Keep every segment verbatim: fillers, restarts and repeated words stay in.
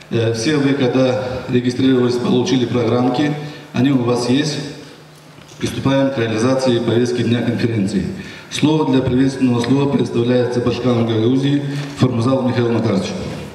Все вы, когда регистрировались, получили программки, они у вас есть. Приступаем к реализации повестки дня конференции. Слово для приветственного слова предоставляется Башкану Гагаузии Формузалу Михаилу Макаровичу.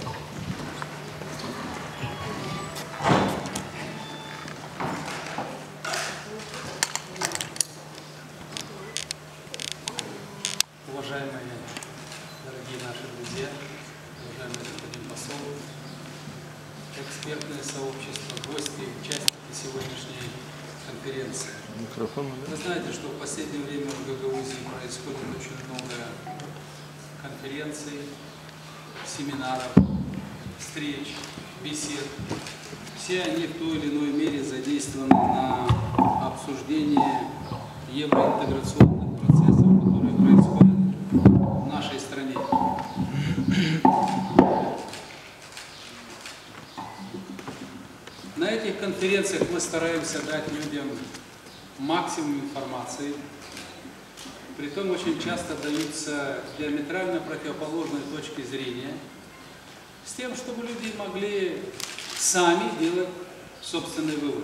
Уважаемые, дорогие наши друзья, уважаемый господин посол, экспертное сообщество, гости, участники сегодняшней конференции. Вы знаете, что в последнее время в Гагаузии происходит очень много конференций, семинаров, встреч, бесед. Все они в той или иной мере задействованы на обсуждение евроинтеграционных процессов, которые происходят в нашей стране. На этих конференциях мы стараемся дать людям максимум информации. Притом очень часто даются диаметрально противоположные точки зрения, с тем, чтобы люди могли сами делать собственный вывод.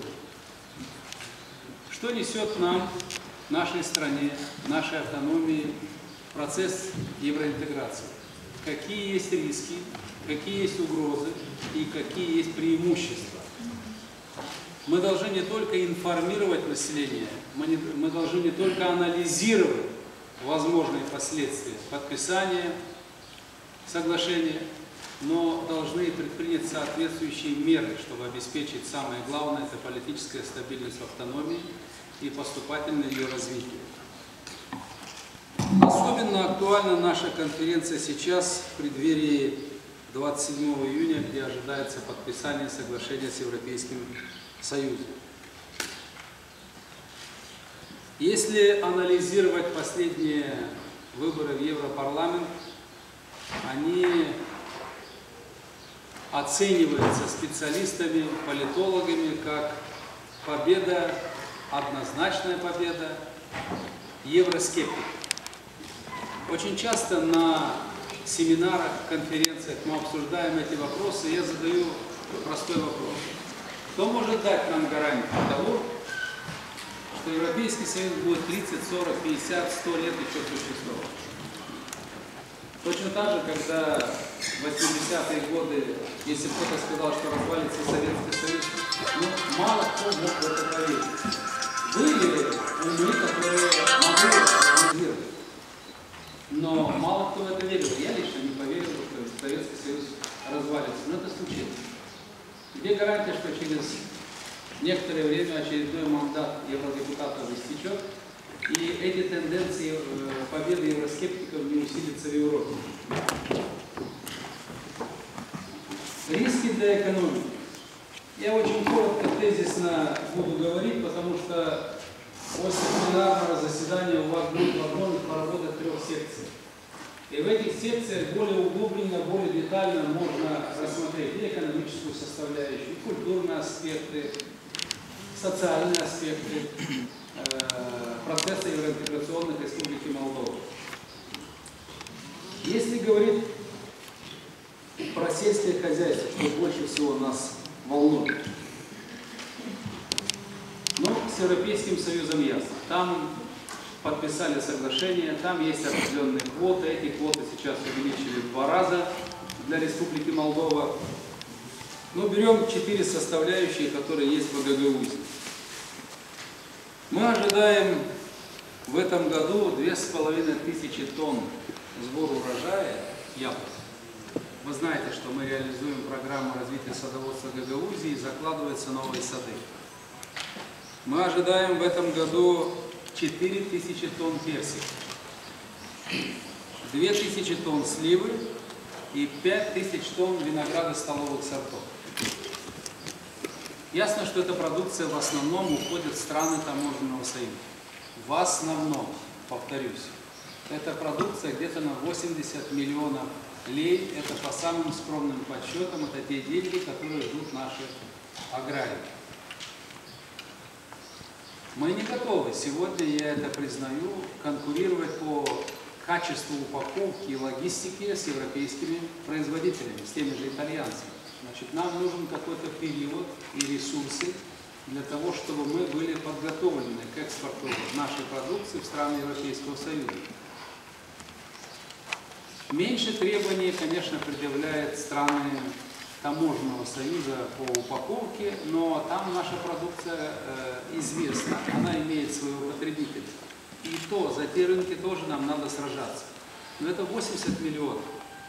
Что несет нам, нашей стране, нашей автономии процесс евроинтеграции? Какие есть риски, какие есть угрозы и какие есть преимущества? Мы должны не только информировать население, мы, не, мы должны не только анализировать возможные последствия подписания соглашения, но должны предпринять соответствующие меры, чтобы обеспечить самое главное – это политическая стабильность в автономии и поступательное ее развитие. Особенно актуальна наша конференция сейчас в преддверии двадцать седьмого июня, где ожидается подписание соглашения с Европейским Союзом. Если анализировать последние выборы в Европарламент, они оцениваются специалистами, политологами как победа, однозначная победа евроскептиков. Очень часто на семинарах, конференциях мы обсуждаем эти вопросы, и я задаю простой вопрос. Кто может дать нам гарантию того, что Европейский Союз будет тридцать, сорок, пятьдесят, сто лет еще существовать? Точно так же, когда в восьмидесятые годы, если кто-то сказал, что развалится Советский Союз, ну, мало кто мог в это поверить. Были умы, которые могли это сделать, но мало кто в это верил. Я лично не поверил, что Советский Союз развалится, но это случилось. Где гарантия, что через некоторое время очередной мандат евродепутатов истечет, и эти тенденции победы евроскептиков не усилятся в Европе? Риски для экономики. Я очень коротко, тезисно буду говорить, потому что после пленарного заседания у вас будет возможность поработать в трех секциях. И в этих секциях более углубленно, более детально можно рассмотреть и экономическую составляющую, и культурные аспекты, социальные аспекты э, процесса евроинтеграционных Республики Молдова. Если говорить про сельское хозяйство, что больше всего нас волнует, ну, с Европейским Союзом ясно. Там подписали соглашение, там есть определенные квоты. Эти квоты сейчас увеличили в два раза для Республики Молдова. Ну, берем четыре составляющие, которые есть в Гагаузии. Мы ожидаем в этом году две с половиной тысячи тонн сбора урожая яблок. Вы знаете, что мы реализуем программу развития садоводства Гагаузии, и закладываются новые сады. Мы ожидаем в этом году четыре тысячи тонн персиков, две тысячи тонн сливы и пять тысяч тонн винограда столовых сортов. Ясно, что эта продукция в основном уходит в страны таможенного союза. В основном, повторюсь, эта продукция где-то на восемьдесят миллионов лей. Это по самым скромным подсчетам, это те деньги, которые ждут наши аграрии. Мы не готовы сегодня, я это признаю, конкурировать по качеству упаковки и логистики с европейскими производителями, с теми же итальянцами. Значит, нам нужен какой-то период и ресурсы для того, чтобы мы были подготовлены к экспорту нашей продукции в страны Европейского Союза. Меньше требований, конечно, предъявляют страны таможенного союза по упаковке, но там наша продукция э, известна, она имеет своего потребителя. И то, за те рынки тоже нам надо сражаться. Но это восемьдесят миллионов.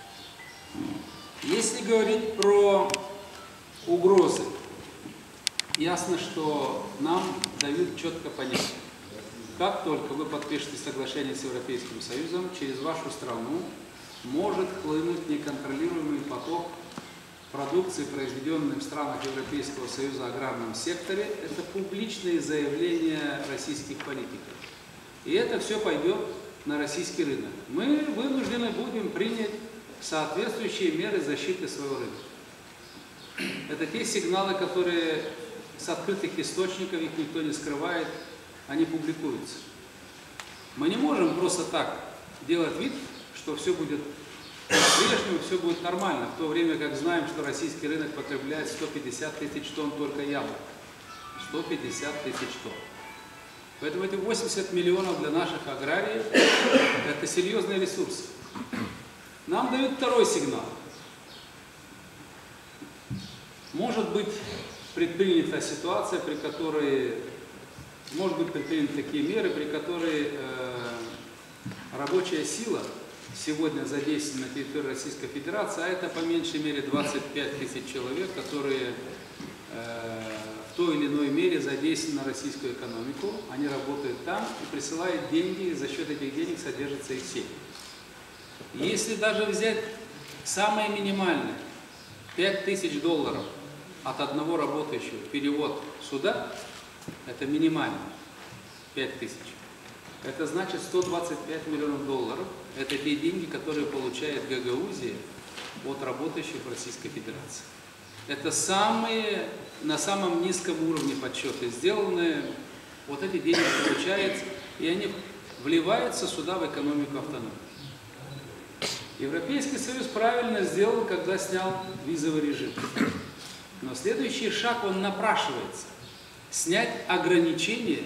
Если говорить про угрозы, ясно, что нам дают четко понять, как только вы подпишете соглашение с Европейским Союзом, через вашу страну может хлынуть неконтролируемый поток продукции, произведенной в странах Европейского Союза в аграрном секторе. Это публичные заявления российских политиков. И это все пойдет на российский рынок. Мы вынуждены будем принять соответствующие меры защиты своего рынка. Это те сигналы, которые с открытых источников, их никто не скрывает, они публикуются. Мы не можем просто так делать вид, что все будет по-прежнему, все будет нормально, в то время как знаем, что российский рынок потребляет сто пятьдесят тысяч тонн только яблок. сто пятьдесят тысяч тонн. Поэтому эти восемьдесят миллионов для наших аграриев – это серьезные ресурсы. Нам дают второй сигнал. Может быть предпринята ситуация, при которой, может быть предприняты такие меры, при которой э, рабочая сила сегодня задействована на территории Российской Федерации, а это по меньшей мере двадцать пять тысяч человек, которые э, в той или иной мере задействованы на российскую экономику, они работают там и присылают деньги, и за счет этих денег содержится их сеть. Если даже взять самое минимальное, пять тысяч долларов от одного работающего, перевод сюда, это минимально пять тысяч. Это значит сто двадцать пять миллионов долларов. Это те деньги, которые получает Гагаузия от работающих в Российской Федерации. Это самые, на самом низком уровне подсчеты сделаны. Вот эти деньги получаются, и они вливаются сюда в экономику автономии. Европейский Союз правильно сделал, когда снял визовый режим. Но следующий шаг, он напрашивается. Снять ограничения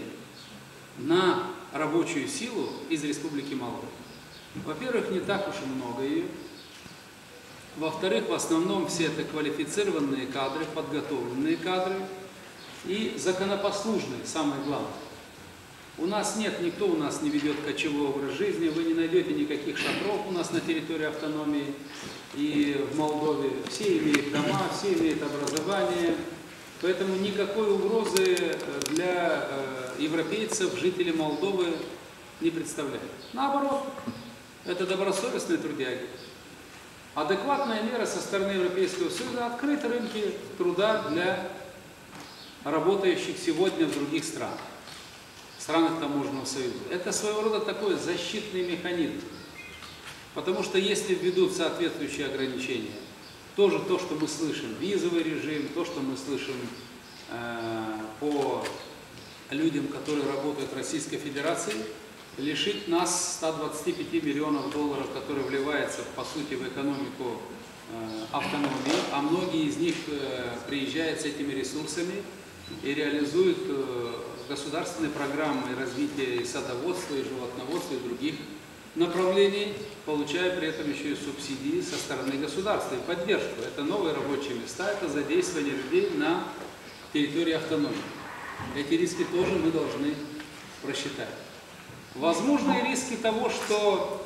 на рабочую силу из Республики Молдова. Во-первых, не так уж и много ее. Во-вторых, в основном все это квалифицированные кадры, подготовленные кадры и законопослушные, самое главное. У нас нет, никто у нас не ведет кочевой образ жизни, вы не найдете никаких шатров у нас на территории автономии и в Молдове. Все имеют дома, все имеют образование, поэтому никакой угрозы для европейцев, жителей Молдовы не представляет. Наоборот, это добросовестные трудяги. Адекватная мера со стороны Европейского Союза — открыть рынки труда для работающих сегодня в других странах. Странах таможенного союза. Это своего рода такой защитный механизм. Потому что если введут соответствующие ограничения, тоже то, что мы слышим, визовый режим, то, что мы слышим э, по людям, которые работают в Российской Федерации, лишит нас ста двадцати пяти миллионов долларов, которые вливаются, по сути, в экономику э, автономии, а многие из них э, приезжают с этими ресурсами и реализуют э, государственные программы развития и садоводства, и животноводства, и других направлений, получая при этом еще и субсидии со стороны государства и поддержку. Это новые рабочие места, это задействование людей на территории автономии. Эти риски тоже мы должны просчитать. Возможны риски того, что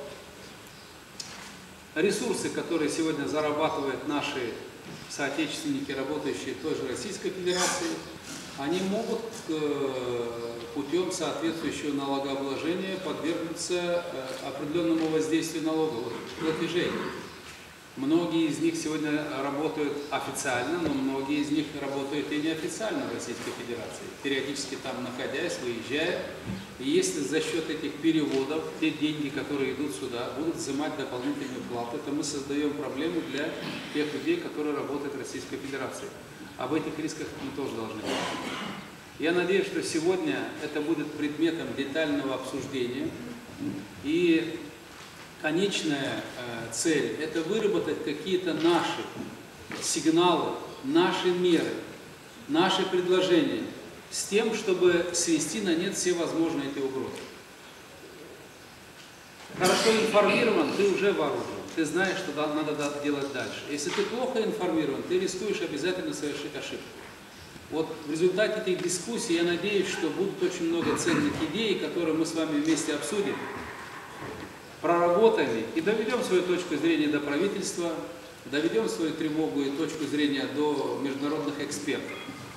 ресурсы, которые сегодня зарабатывают наши соотечественники, работающие в той же Российской Федерации, они могут путем соответствующего налогообложения подвергнуться определенному воздействию налоговых платежей. Многие из них сегодня работают официально, но многие из них работают и неофициально в Российской Федерации, периодически там находясь, выезжая. И если за счет этих переводов те деньги, которые идут сюда, будут взимать дополнительную плату, то мы создаем проблему для тех людей, которые работают в Российской Федерации. Об этих рисках мы тоже должны говорить. Я надеюсь, что сегодня это будет предметом детального обсуждения. И конечная э, цель – это выработать какие-то наши сигналы, наши меры, наши предложения с тем, чтобы свести на нет все возможные эти угрозы. Хорошо информирован, ты уже вооружен, ты знаешь, что надо делать дальше. Если ты плохо информирован, ты рискуешь обязательно совершить ошибку. Вот в результате этих дискуссий я надеюсь, что будут очень много ценных идей, которые мы с вами вместе обсудим, проработаем и доведем свою точку зрения до правительства, доведем свою тревогу и точку зрения до международных экспертов.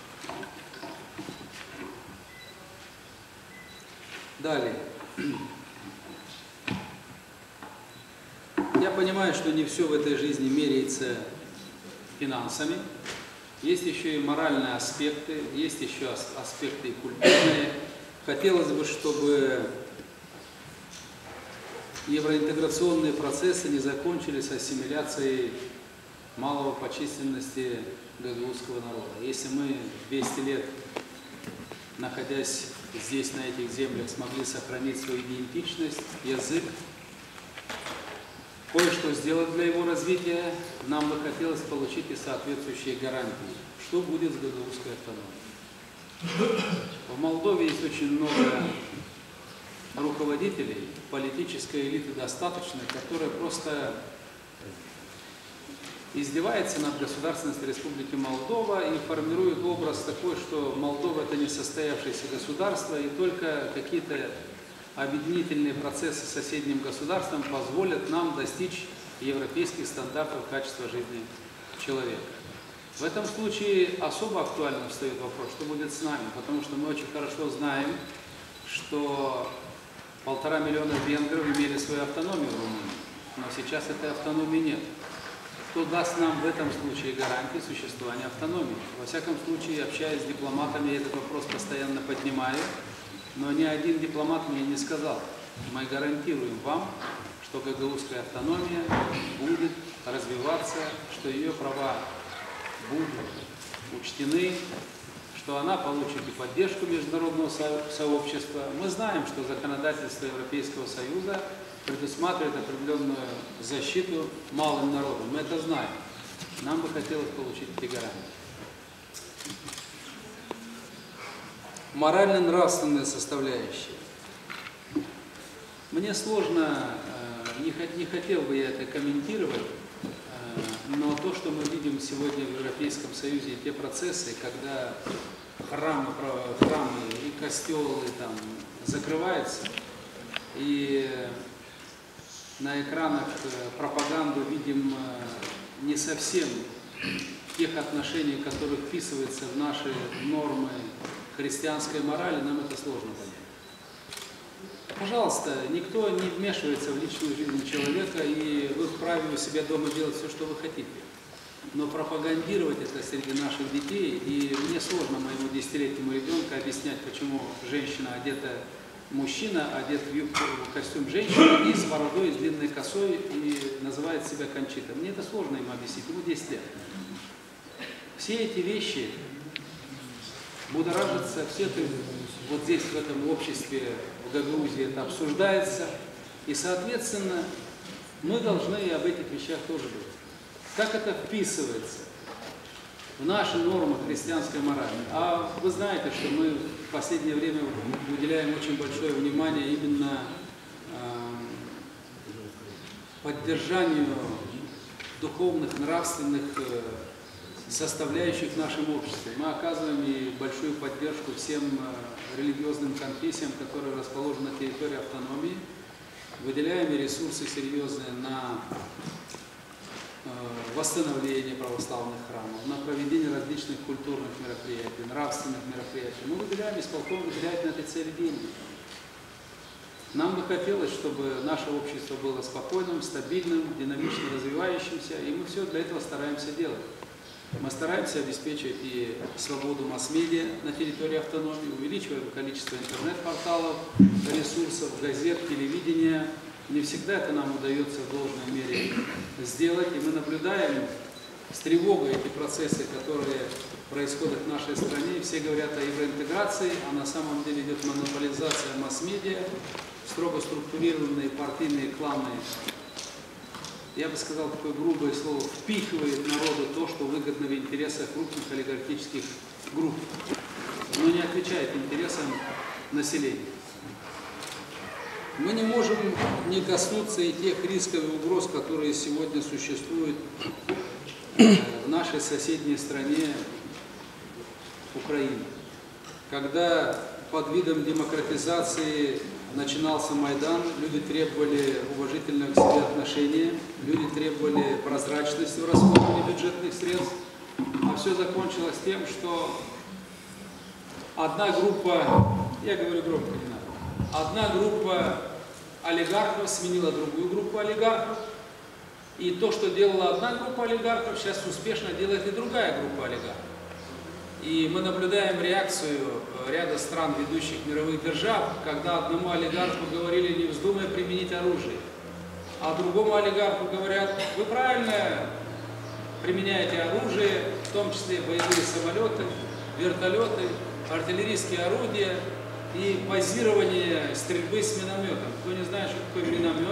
Далее. Я понимаю, что не все в этой жизни меряется финансами. Есть еще и моральные аспекты, есть еще аспекты культурные. Хотелось бы, чтобы евроинтеграционные процессы не закончились ассимиляцией малого по численности гагаузского народа. Если мы двести лет, находясь здесь, на этих землях, смогли сохранить свою идентичность, язык, кое-что сделать для его развития, нам бы хотелось получить и соответствующие гарантии. Что будет с гагаузской автономией? В Молдове есть очень много руководителей, политической элиты достаточно, которые просто издеваются над государственностью Республики Молдова и формируют образ такой, что Молдова — это несостоявшееся государство, и только какие-то объединительные процессы с соседним государством позволят нам достичь европейских стандартов качества жизни человека. В этом случае особо актуально встает вопрос, что будет с нами, потому что мы очень хорошо знаем, что полтора миллиона венгров имели свою автономию в Румынии, но сейчас этой автономии нет. Кто даст нам в этом случае гарантии существования автономии? Во всяком случае, общаясь с дипломатами, я этот вопрос постоянно поднимаю, но ни один дипломат мне не сказал: мы гарантируем вам, что гагаузская автономия будет развиваться, что ее права будут учтены, что она получит и поддержку международного сообщества. Мы знаем, что законодательство Европейского Союза предусматривает определенную защиту малым народам. Мы это знаем. Нам бы хотелось получить эти гарантии. Морально-нравственная составляющая. Мне сложно, не, не хотел бы я это комментировать, но то, что мы видим сегодня в Европейском Союзе, те процессы, когда храмы, храмы и костелы там закрываются, и на экранах пропаганду видим не совсем тех отношений, которые вписываются в наши нормы христианской морали, нам это сложно понять. Пожалуйста, никто не вмешивается в личную жизнь человека, и вы вправе у себя дома делать все, что вы хотите. Но пропагандировать это среди наших детей, и мне сложно моему десятилетнему ребенку объяснять, почему женщина одета, мужчина одет в юбку, в костюм женщины, и с бородой, и с длинной косой, и называет себя Кончита. Мне это сложно ему объяснить, ему десять лет. Все эти вещи будоражатся, все это вот здесь, в этом обществе, в Гагаузии это обсуждается, и, соответственно, мы должны и об этих вещах тоже думать. Как это вписывается в наши нормы христианской морали? А вы знаете, что мы в последнее время уделяем очень большое внимание именно э, поддержанию духовных, нравственных э, составляющих в нашем обществе. Мы оказываем и большую поддержку всем э, религиозным конфессиям, которые расположены на территории автономии. Выделяем и ресурсы серьезные на восстановление православных храмов, на проведение различных культурных мероприятий, нравственных мероприятий. Мы выделяем, исполком выделяет на этой цели деньги. Нам бы хотелось, чтобы наше общество было спокойным, стабильным, динамично развивающимся, и мы все для этого стараемся делать. Мы стараемся обеспечить и свободу масс-медиа на территории автономии, увеличиваем количество интернет-порталов, ресурсов, газет, телевидения. Не всегда это нам удается в должной мере сделать, и мы наблюдаем с тревогой эти процессы, которые происходят в нашей стране. И все говорят о евроинтеграции, а на самом деле идет монополизация масс-медиа, строго структурированные партийные кланы я бы сказал такое грубое слово, впихивает народу то, что выгодно в интересах крупных олигархических групп, но не отвечает интересам населения. Мы не можем не коснуться и тех рисков и угроз, которые сегодня существуют в нашей соседней стране Украине. Когда под видом демократизации начинался Майдан, люди требовали уважительного к себе отношения, люди требовали прозрачности в расходовании бюджетных средств, а все закончилось тем, что одна группа, я говорю громко, не надо, одна группа олигархов сменила другую группу олигархов, и то, что делала одна группа олигархов, сейчас успешно делает и другая группа олигархов. И мы наблюдаем реакцию ряда стран, ведущих мировых держав, когда одному олигарху говорили: не вздумай применить оружие, а другому олигарху говорят: вы правильно применяете оружие, в том числе боевые самолеты, вертолеты, артиллерийские орудия и базирование стрельбы с минометом. Кто не знает, что такое миномет,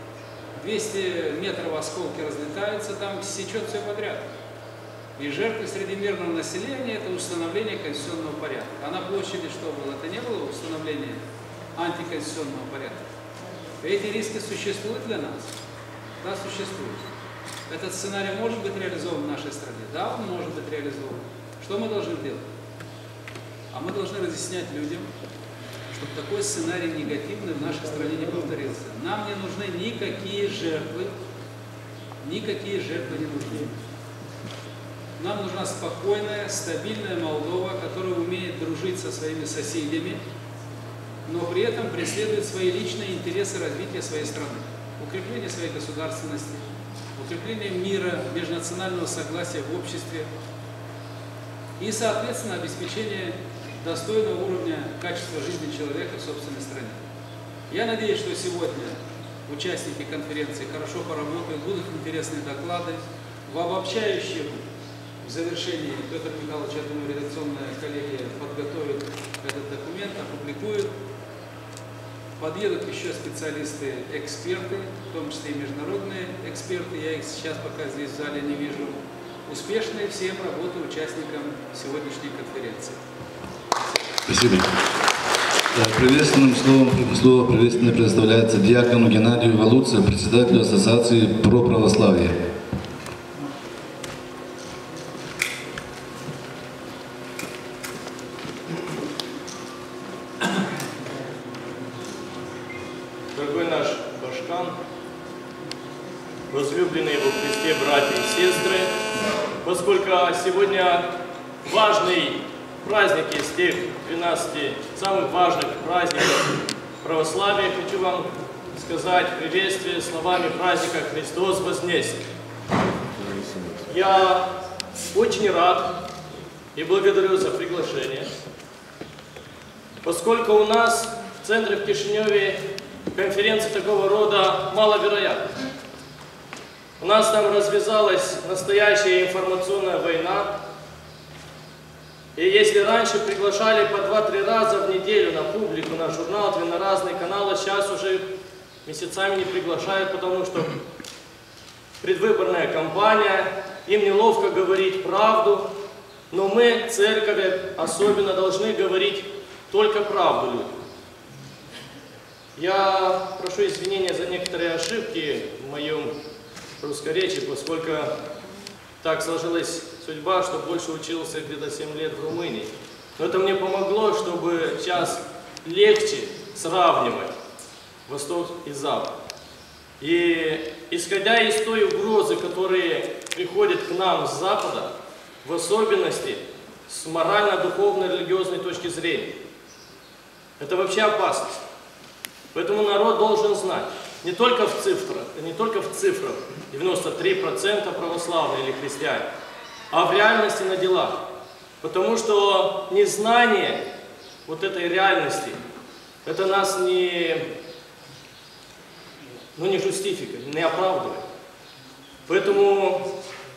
двести метров осколки разлетаются, там сечет все подряд. И жертвы среди мирного населения – это установление конституционного порядка. А на площади что было? Это не было установление антиконституционного порядка. Эти риски существуют для нас? Да, существуют. Этот сценарий может быть реализован в нашей стране? Да, он может быть реализован. Что мы должны делать? А мы должны разъяснять людям, чтобы такой сценарий негативный в нашей стране не повторился. Нам не нужны никакие жертвы, никакие жертвы не нужны. Нам нужна спокойная, стабильная Молдова, которая умеет дружить со своими соседями, но при этом преследует свои личные интересы развития своей страны. Укрепление своей государственности, укрепление мира, межнационального согласия в обществе и, соответственно, обеспечение достойного уровня качества жизни человека в собственной стране. Я надеюсь, что сегодня участники конференции хорошо поработают, будут интересные доклады. В обобщающем в завершении Петр Михайлович, я думаю, редакционная коллегия подготовит этот документ, опубликует. Подъедут еще специалисты, эксперты, в том числе и международные эксперты. Я их сейчас пока здесь в зале не вижу. Успешной всем работы участникам сегодняшней конференции. Спасибо. Приветственным словом слово приветственно предоставляется диакону Геннадию Валуце, председателю Ассоциации про православие. Дорогой наш Башкан, возлюбленные во Христе братья и сестры, поскольку сегодня важный праздник из тех двенадцати самых важных праздников православия, хочу вам сказать приветствие словами праздника «Христос вознесен». Я очень рад и благодарю за приглашение, поскольку у нас в центре в Кишиневе конференции такого рода маловероятны. У нас там развязалась настоящая информационная война. И если раньше приглашали по два-три раза в неделю на публику, на журнал, на разные каналы, сейчас уже месяцами не приглашают, потому что предвыборная кампания, им неловко говорить правду, но мы, церковь, особенно должны говорить только правду людям. Я прошу извинения за некоторые ошибки в моем русскоречии, поскольку так сложилась судьба, что больше учился где-то семь лет в Румынии. Но это мне помогло, чтобы сейчас легче сравнивать Восток и Запад. И исходя из той угрозы, которые приходят к нам с Запада, в особенности с морально-духовно-религиозной точки зрения, это вообще опасность. Поэтому народ должен знать, не только в цифрах, не только в цифрах девяносто три процента православные или христиане, а в реальности на делах. Потому что незнание вот этой реальности, это нас не, ну, не жустификует, не оправдывает. Поэтому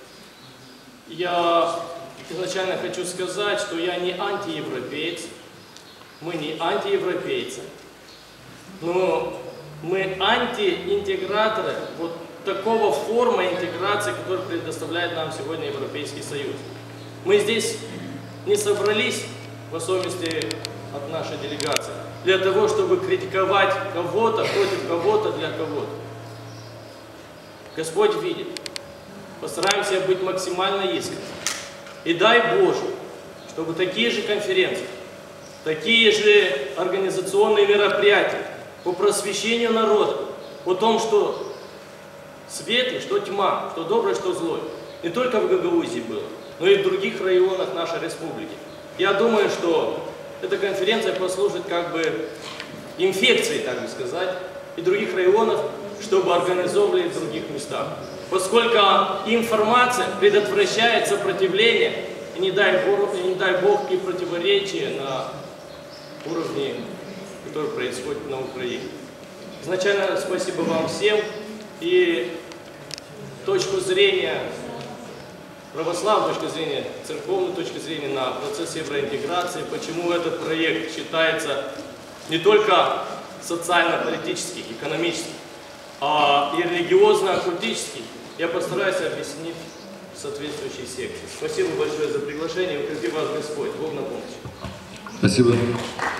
я изначально хочу сказать, что я не антиевропеец, мы не антиевропейцы, но мы антиинтеграторы вот такого форма интеграции, которую предоставляет нам сегодня Европейский Союз. Мы здесь не собрались, в особенности от нашей делегации, для того, чтобы критиковать кого-то против кого-то для кого-то. Господь видит. Постараемся быть максимально искренними. И дай Боже, чтобы такие же конференции, такие же организационные мероприятия по просвещению народа, о том, что свет и что тьма, что доброе, что злое, не только в Гагаузии было, но и в других районах нашей республики. Я думаю, что эта конференция послужит как бы инфекцией, так бы сказать, и других районов, чтобы организовывали в других местах. Поскольку информация предотвращает сопротивление, и не дай Бог, и не дай Бог и противоречия на уровне, который происходит на Украине. Изначально спасибо вам всем, и точку зрения православной, точку зрения церковной, точки зрения на процесс евроинтеграции, почему этот проект считается не только социально-политический, экономический, а и религиозно-оккультический, я постараюсь объяснить в соответствующей секции. Спасибо большое за приглашение, укрепи вас Господь, Бог на помощь. Спасибо.